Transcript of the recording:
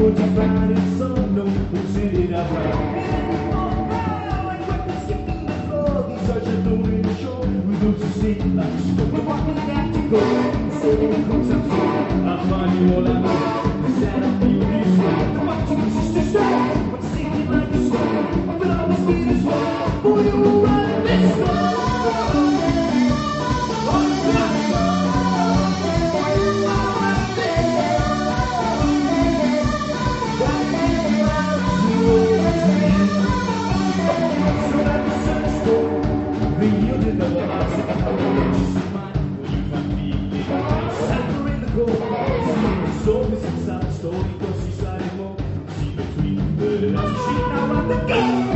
what you find in some note, who's in it out loud. Such a lonely show, we go to sleep like a stone. We're walking back to go, so we go to the I'll find you all I know, is that I feel this way. Come on, Jesus, just stop, I'm singing like a song. But always be this one, for you run this song. Story, cause she's like more. See between the last sheet, now I'm the girl.